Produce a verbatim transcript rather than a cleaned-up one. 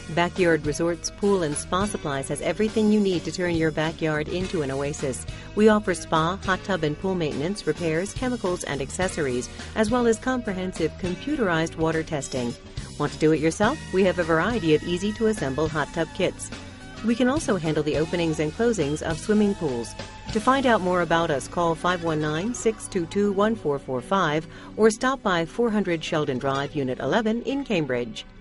Backyard Resorts Pool and Spa Supplies has everything you need to turn your backyard into an oasis. We offer spa, hot tub and pool maintenance, repairs, chemicals and accessories, as well as comprehensive computerized water testing. Want to do it yourself? We have a variety of easy-to-assemble hot tub kits. We can also handle the openings and closings of swimming pools. To find out more about us, call five one nine, six two two, one four four five or stop by four hundred Sheldon Drive, Unit eleven in Cambridge.